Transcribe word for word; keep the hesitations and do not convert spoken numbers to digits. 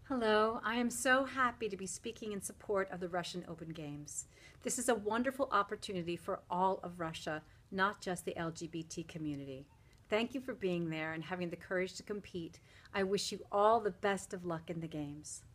Hello, I am so happy to be speaking in support of the Russian Open Games. This is a wonderful opportunity for all of Russia, not just the L G B T community. Thank you for being there and having the courage to compete. I wish you all the best of luck in the Games.